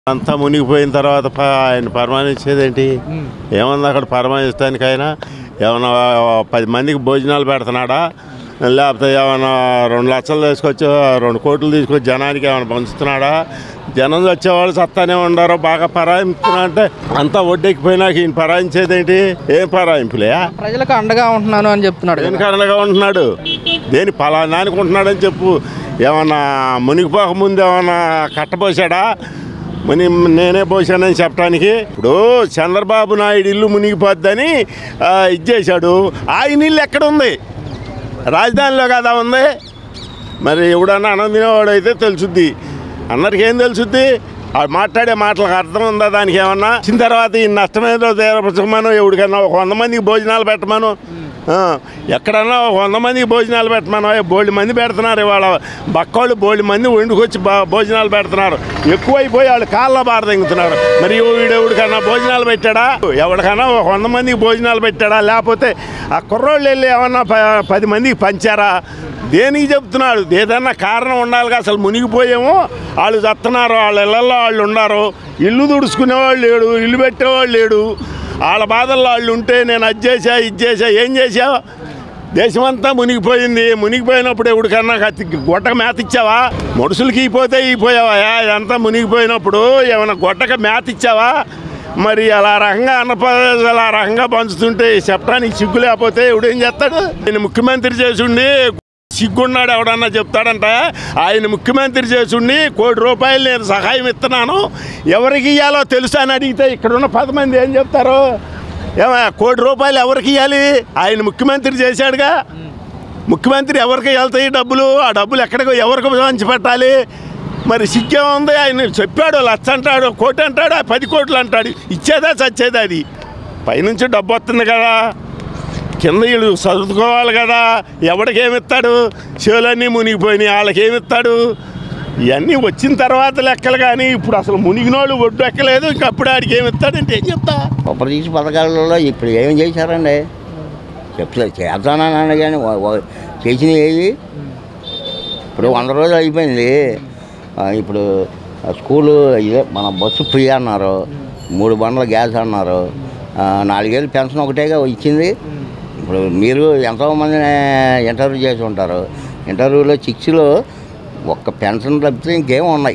అంతా మునిగిపోయిన తర్వాత ఆయన పరమానించేదేంటి? ఏమన్నా అక్కడ పరమానిస్తానికైనా ఏమన్నా 10 మందికి భోజనాలు పెడుతున్నాడా, లేకపోతే ఏమన్నా 2 లక్షలు తీసుకొచ్చి 2 కోట్లు తీసుకొచ్చి జనానికి ఏమైనా పంచుతున్నాడా? జనం వచ్చేవాళ్ళు సత్తానే ఉండారో బాగా పరాయింపుతున్నా అంటే అంతా ఒడ్డెక్కిపోయినాక ఈయన పరాయించేదేంటి? ఏం పరాయింపులే? ప్రజలకు అండగా ఉంటున్నాను అని చెప్తున్నాడు. దేనికి అండగా ఉంటున్నాడు? దేని పలానానికి ఉంటున్నాడని చెప్పు. ఏమన్నా మునిగిపోక ముందు ఏమన్నా కట్టపోసాడా? నేనే పోసానని చెప్పడానికి. ఇప్పుడు చంద్రబాబు నాయుడు ఇల్లు మునిగిపోద్దని ఇచ్చేశాడు. ఆయన ఇల్లు ఎక్కడ ఉంది? రాజధానిలో కదా ఉంది. మరి ఎవడన్నా అనందినవాడు అయితే తెలుసుద్ది, అందరికి ఏం తెలుసుద్ది? మాట్లాడే మాటలకు అర్థం ఉందా? దానికి ఏమన్నా వచ్చిన తర్వాత ఈ నష్టమేదో తీరపరచమను, ఎవరికన్నా 100 మందికి భోజనాలు పెట్టమను, ఎక్కడన్నా 100 మందికి భోజనాలు పెట్టమను. బోల్డ్ మంది పెడుతున్నారు ఇవాళ, బక్కోళ్ళు బోల్డ్ మంది వండుకొచ్చి భోజనాలు పెడుతున్నారు. ఎక్కువైపోయి వాళ్ళు కాళ్ళ బార తెంగుతున్నారు. మరి వీడెవడికన్నా భోజనాలు పెట్టాడా? ఎవరికన్నా 100 మందికి భోజనాలు పెట్టాడా? లేకపోతే ఆ కుర్రోళ్ళు వెళ్ళి ఏమన్నా 10 మందికి పంచారా? దేనికి చెప్తున్నాడు? ఏదన్నా కారణం ఉండాలిగా. అసలు మునిగిపోయేమో వాళ్ళు చస్తున్నారు, వాళ్ళ ఇళ్ళల్లో వాళ్ళు ఉన్నారు, ఇల్లు తుడుచుకునేవాళ్ళు లేడు, ఇల్లు పెట్టేవాళ్ళు లేడు. వాళ్ళ బాధల్లో వాళ్ళు ఉంటే నేను అది చేసా ఇది చేసా. ఏం చేసావు? దేశమంతా మునిగిపోయింది. మునిగిపోయినప్పుడు ఎవడికన్నా గొట్టక మేత ఇచ్చావా? మనుషులకి ఇపోయావా? ఇదంతా మునిగిపోయినప్పుడు ఏమైనా గొట్టక మేత ఇచ్చావా? మరి అలా రకంగా అన్నప్రదేశ్ అలా రకంగా పంచుతుంటే చెప్పడానికి సిగ్గు లేకపోతే ఎవడేం చేస్తాడు? నేను ముఖ్యమంత్రి చేసుండి సిగ్గున్నాడు ఎవడన్నా చెప్తాడంట. ఆయన ముఖ్యమంత్రి చేసుండి ₹1 కోటి నేను సహాయం ఇస్తున్నాను, ఎవరికి ఇవ్వాలో తెలుసా అని అడిగితే ఇక్కడున్న 10 మంది ఏం చెప్తారు? ₹1 కోటి ఎవరికి ఇవ్వాలి? ఆయన ముఖ్యమంత్రి చేశాడుగా. ముఖ్యమంత్రి ఎవరికి వెళ్తాయి డబ్బులు? ఆ డబ్బులు ఎక్కడికి ఎవరికి పంచి పెట్టాలి? మరి సిగ్గే ఉంది. ఆయన చెప్పాడు 1 లక్ష అంటాడు, 1 కోటి అంటాడు, 10 కోట్లు అంటాడు. ఇచ్చేదా చచ్చేదా? అది పైనుంచి డబ్బు వస్తుంది కదా, కింద వీళ్ళు చదువుకోవాలి కదా. ఎవడికేమిస్తాడు? చెవులన్నీ మునిగిపోయినాయి, వాళ్ళకేమిస్తాడు? ఇవన్నీ వచ్చిన తర్వాత లెక్కలు. కానీ ఇప్పుడు అసలు మునిగినోళ్ళు ఒడ్డు ఎక్కలేదు, ఇంకప్పుడు ఆడికి ఏమిస్తాడంటే ఏం చెప్తా? ఉపరీతి పథకాలలో ఇప్పుడు ఏం చేశారండి? చెప్పలేదు చేస్తానని కానీ చేసినవి ఏవి? ఇప్పుడు 100 రోజులు అయిపోయింది. ఇప్పుడు స్కూలు ఇదే మన బస్సు ఫ్రీ అన్నారు, 3 బండ్ల గ్యాస్ అన్నారు, 4 ఏళ్ళు పెన్షన్ ఒకటేగా ఇచ్చింది. ఇప్పుడు మీరు ఎంతోమందిని ఇంటర్వ్యూ చేసి ఉంటారు. ఇంటర్వ్యూలో 6లో ఒక్క పెన్షన్ తప్పితే ఇంకేం ఉన్నాయి?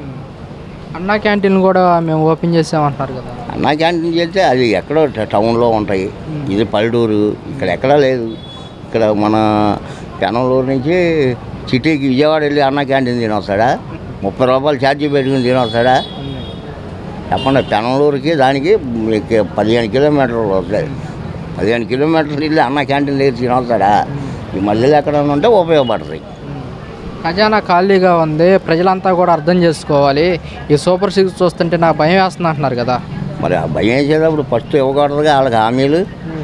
అన్నా క్యాంటీన్ కూడా మేము ఓపెన్ చేసామంటున్నారు కదా. అన్నా క్యాంటీన్ చేస్తే అది ఎక్కడో టౌన్లో ఉంటాయి, ఇది పల్లెటూరు, ఇక్కడ ఎక్కడా లేదు. ఇక్కడ మన పెనంలూరు నుంచి సిటీకి విజయవాడ వెళ్ళి అన్నా క్యాంటీన్ తినొస్తాడా? ₹30 ఛార్జీ పెట్టుకుని తినొస్తాడా? చెప్పండి. పెనంలూరుకి దానికి 15 కిలోమీటర్లు వస్తాయి. 15 కిలోమీటర్లు వెళ్ళి అన్న క్యాంటీన్ దగ్గర తినొస్తాడా? ఈ మధ్యలో ఎక్కడైనా ఉంటే ఉపయోగపడతాయి. ఖజానా ఖాళీగా ఉంది, ప్రజలంతా కూడా అర్థం చేసుకోవాలి. ఈ సూపర్ 6 చూస్తుంటే నాకు భయం వేస్తుంది అంటున్నారు కదా. మరి ఆ భయం వేసేటప్పుడు ఫస్ట్ ఇవ్వకూడదుగా వాళ్ళకి హామీలు.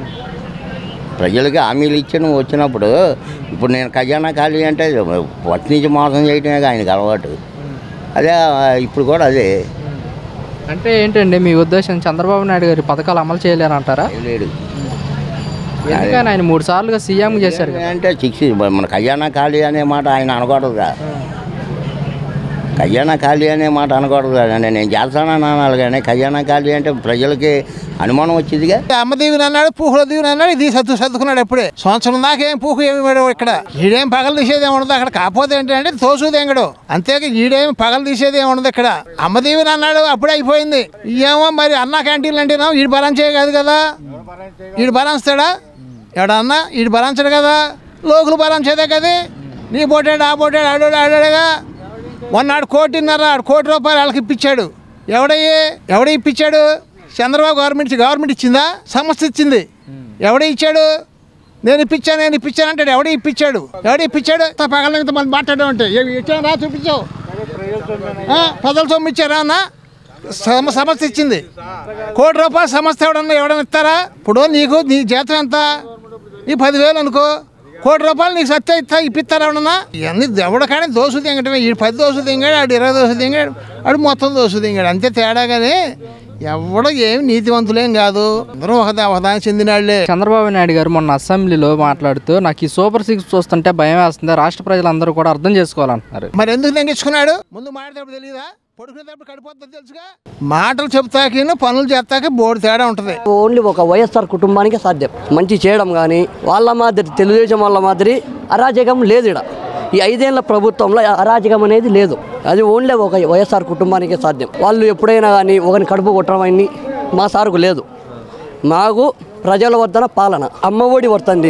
ప్రజలకి హామీలు ఇచ్చి నువ్వు వచ్చినప్పుడు ఇప్పుడు నేను ఖజానా ఖాళీ అంటే ఫస్ట్ నుంచి మోసం చేయటమే ఆయనకు అలవాటు. అదే ఇప్పుడు కూడా అదే. అంటే ఏంటండి మీ ఉద్దేశం? చంద్రబాబు నాయుడు గారి పథకాలు అమలు చేయలేరంటారా? లేడు. ఎందుకని ఆయన 3 సార్లుగా సీఎం చేశారు అంటే 6 మన ఖజానా ఖాళీ అనే మాట ఆయన అనకూడదుగా. ఖజానా ఖాళీ అనే మాట అనకూడదు కదండి. నేను చేస్తానని అనాలి కానీ ఖజానా ఖాళీ అంటే ప్రజలకి అనుమానం వచ్చిందిగా. అమ్మదీవిని అన్నాడు, పూహుల దీవిని అన్నాడు, ఇది సర్దుకున్నాడు. ఎప్పుడే సంవత్సరం దాకేం పూహు ఏమి ఇక్కడ ఈడేం పగలు తీసేది ఏమి ఉండదు అక్కడ. కాకపోతే ఏంటంటే తోసుది ఎంగడు అంతేగా, ఈడేమి పగలు తీసేది ఏమి ఉండదు ఇక్కడ. అమ్మదీవిని అన్నాడు, అప్పుడే అయిపోయింది. ఏమో మరి అన్నా క్యాంటీన్లు అంటేనా ఈడు భరించే కాదు కదా. ఈడు భరించాడా? ఎవడన్నా ఈడు భరించడు కదా, లోకులు భరించేదే కదా. నీ పోటాడు ఆ పోటాడు ఆడాడుగా. మొన్నాడు ₹1.5 కోటి వాళ్ళకి ఇప్పించాడు. ఎవడ ఇప్పించాడు? చంద్రబాబు గవర్నమెంట్ ఇచ్చిందా? సంస్థ ఇచ్చింది. ఎవడే ఇచ్చాడు? నేను ఇప్పించాను అంటాడు. ఎవడే ఇప్పించాడు? పగల ఇంతమంది మాట్లాడడం అంటే ఇచ్చాను రా, చూపించావు. ప్రజల సొమ్ము ఇచ్చారా అన్న? సంస్థ ఇచ్చింది. ₹1 కోటి సంస్థ ఎవడన్నా ఇస్తారా? ఇప్పుడు నీ జీతం ఎంత? నీ 10,000 అనుకో, ₹1 కోటి నీకు సత్య ఇప్పిస్తారా ఎవడన్నా? ఇవన్నీ ఎవడ కానీ దోసు దింగటమే. ఈ 10 దోసు దింగాడు, ఆడు 20 దోసు దింగాడు, ఆడు మొత్తం దోసు దింగాడు. అంతే తేడా. కానీ ఎవడ ఏమి నీతివంతులేం కాదు, అందరూ ఒకదానికి చెందినాళ్లే. చంద్రబాబు నాయుడు గారు మొన్న అసెంబ్లీలో మాట్లాడుతూ నాకు ఈ సూపర్ 6 చూస్తుంటే భయం వేస్తుంది, రాష్ట్ర ప్రజలందరూ కూడా అర్థం చేసుకోవాలంటున్నారు. మరి ఎందుకు తెంగించుకున్నాడు? ముందు మాట్లాడేటప్పుడు తెలియదా? పడుకునేటప్పుడు కడిపోతుంది తెలుసుగా. మాటలు చెప్తాకి పనులు చేస్తాకి బోర్డు తేడా ఉంటుంది. ఓన్లీ ఒక వైఎస్ఆర్ కుటుంబానికి సాధ్యం మంచి చేయడం, కానీ వాళ్ళ మాదిరి తెలుగుదేశం వాళ్ళ మాదిరి అరాజకం లేదు ఇక్కడ. ఈ 5 ఏళ్ల ప్రభుత్వంలో అరాజకం అనేది లేదు. అది ఓన్లీ ఒక వైఎస్ఆర్ కుటుంబానికే సాధ్యం. వాళ్ళు ఎప్పుడైనా కానీ ఒకరిని కడుపు కొట్టడం అన్ని మా సారుకు లేదు. మాకు ప్రజల వద్దన పాలన, అమ్మఒడి పడుతుంది,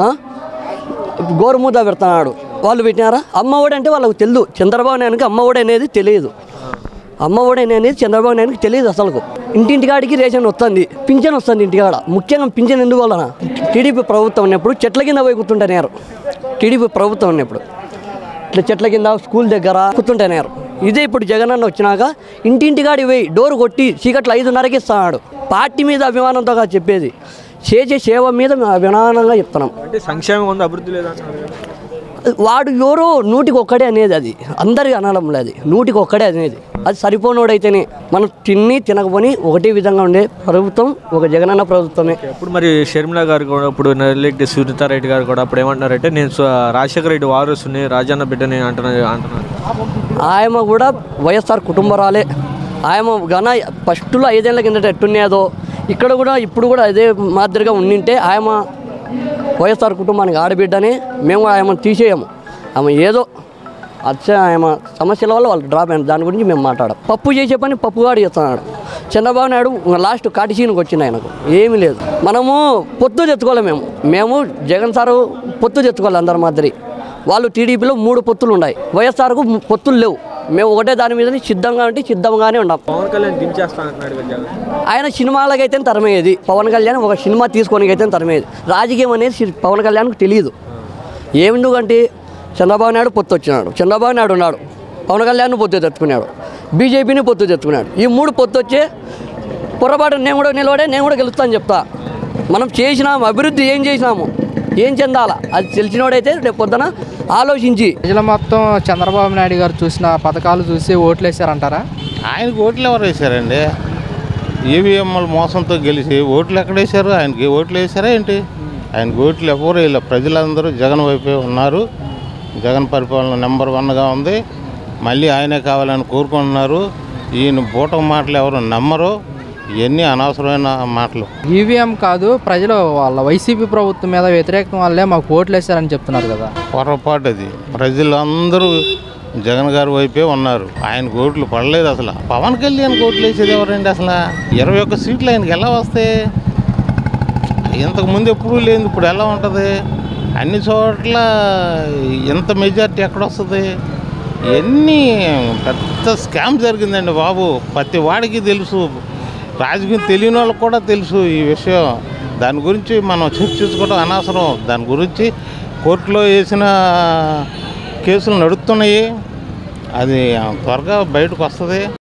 గోరుముద్ద పెడుతున్నాడు. వాళ్ళు పెట్టినారా అమ్మఒడి అంటే వాళ్ళకు తెలియదు. చంద్రబాబు నాయుడుకి అమ్మఒడి అనేది తెలియదు. అమ్మఒడి అనేది చంద్రబాబు నాయుడుకి తెలియదు అసలు. ఇంటింటికాడికి రేషన్ వస్తుంది, పింఛన్ వస్తుంది ఇంటికాడ. ముఖ్యంగా పింఛన్ ఎందువలన టీడీపీ ప్రభుత్వం ఉన్నప్పుడు చెట్ల కింద పోయి కూర్చుంటున్నారు. టీడీపీ ప్రభుత్వం ఉన్నప్పుడు ఇట్లా చెట్ల కింద స్కూల్ దగ్గర కూర్చుంటున్నారు. ఇదే ఇప్పుడు జగనన్న వచ్చినాక ఇంటింటికాడి పోయి డోరు కొట్టి చీకట్లు 5:30కి ఇస్తున్నాడు. పార్టీ మీద అభిమానంతో చెప్పేది, చేసే సేవ మీద అభిమానంగా చెప్తున్నాం. అంటే సంక్షేమం ఉంది, అభివృద్ధి లేదా? వాడు ఎవరో 100కి ఒక్కడే అనేది, అది అందరికి అనడం లేదు. 100కి ఒక్కడే అనేది, అది సరిపోనోడైతేనే. మనం తిని తినకపోని ఒకటే విధంగా ఉండే ప్రభుత్వం ఒక జగనన్న ప్రభుత్వమే. ఇప్పుడు మరి షర్మిల గారు కూడా, ఇప్పుడు నెల్లెడ్డి సునీతారెడ్డి గారు కూడా అప్పుడు ఏమంటున్నారంటే, నేను రాజశేఖర రెడ్డి వారసుని, రాజన్న బిడ్డని అంటున్నారు. ఆయమ కూడా వైఎస్ఆర్ కుటుంబరాలే. ఆయమ ఘన ఫస్ట్లో 5 ఏళ్ల కిందట ఎట్టున్నాదో ఇక్కడ కూడా ఇప్పుడు కూడా అదే మాదిరిగా ఉండింటే ఆయమ వైఎస్ఆర్ కుటుంబానికి ఆడబిడ్డని మేము ఆయమను తీసేయము. ఆమె ఏదో ఆయమ సమస్యల వల్ల వాళ్ళు డ్రాప్ అయిన దాని గురించి మేము మాట్లాడాం. పప్పు చేసే పని పప్పుగాడు చేస్తున్నాడు. చంద్రబాబు నాయుడు లాస్ట్ కాటిసీనికి వచ్చింది, ఆయనకు ఏమీ లేదు. మనము పొత్తు తెచ్చుకోవాలి. మేము జగన్ సారు పొత్తు తెచ్చుకోవాలి అందరి మాదిరి. వాళ్ళు టీడీపీలో 3 పొత్తులు ఉన్నాయి, వైఎస్ఆర్కు పొత్తులు లేవు. మేము ఒకటే దాని మీద సిద్ధంగా ఉంటే సిద్ధంగానే ఉన్నాం. పవన్ కళ్యాణ్ దించేస్తానంటున్నాడు. ఆయన సినిమాలకైతే తరమేది, పవన్ కళ్యాణ్ ఒక సినిమా తీసుకోనికైతే తరమేది. రాజకీయం అనేది పవన్ కళ్యాణ్కి తెలియదు. ఏమిందుకంటే చంద్రబాబు నాయుడు పొత్తు వచ్చినాడు, చంద్రబాబు నాయుడు ఉన్నాడు, పవన్ కళ్యాణ్ పొత్తు తెచ్చుకున్నాడు, బీజేపీని పొత్తు తెచ్చుకున్నాడు. ఈ 3 పొత్తు వచ్చే పొరపాటు నేను కూడా నిలబడే, నేను కూడా గెలుస్తాను చెప్తా. మనం చేసినాము అభివృద్ధి, ఏం చేసినాము, ఏం చెందాలా అది తెలిసినోడైతే రేపు పొద్దున ఆలోచించి. ప్రజలు మొత్తం చంద్రబాబు నాయుడు గారు చూసిన పథకాలు చూసి ఓట్లు వేసారంటారా? ఆయనకు ఓట్లు ఎవరు వేశారండి? ఈవీఎంల మోసంతో గెలిచి ఓట్లు ఎక్కడ వేశారు? ఆయనకి ఓట్లు వేశారా ఏంటి? ఆయనకి ఓట్లు ఎవరు వేయలే. ప్రజలందరూ జగన్ వైపే ఉన్నారు. జగన్ పరిపాలన నెంబర్ 1గా ఉంది. మళ్ళీ ఆయనే కావాలని కోరుకుంటున్నారు. ఈయన బూటం మాటలు ఎవరు నమ్మరు. ఇవన్నీ అనవసరమైన మాటలు. ఈవీఎం కాదు, ప్రజలు వాళ్ళ వైసీపీ ప్రభుత్వం మీద వ్యతిరేకం వల్లే మాకు ఓట్లు వేశారని చెప్తున్నారు కదా. పొరపాటు అది. ప్రజలందరూ జగన్ గారి వైపే ఉన్నారు. ఆయనకు ఓట్లు పడలేదు. అసలు పవన్ కళ్యాణ్ ఓట్లు వేసేది ఎవరండి? అసలు 21 సీట్లు ఆయనకి ఎలా వస్తాయి? ఇంతకుముందు ఎప్పుడూ లేదు, ఇప్పుడు ఎలా ఉంటుంది? అన్ని చోట్ల ఎంత మెజార్టీ ఎక్కడొస్తుంది? ఇవన్నీ పెద్ద స్కామ్ జరిగిందండి బాబు. ప్రతి వాడికి తెలుసు, రాజకీయం తెలియని వాళ్ళకి కూడా తెలుసు ఈ విషయం. దాని గురించి మనం చర్చించుకోవడం అనవసరం. దాని గురించి కోర్టులో వేసిన కేసులు నడుస్తున్నాయి. అది త్వరగా బయటకు వస్తుంది.